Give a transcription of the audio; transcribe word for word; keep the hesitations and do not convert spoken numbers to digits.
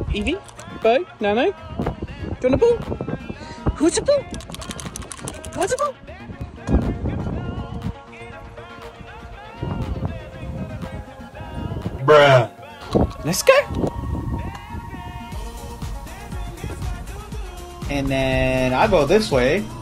Evie? Bo? Nano? Do you want a ball? Who's a ball? What's a ball? Bruh. Let's go. And then I go this way.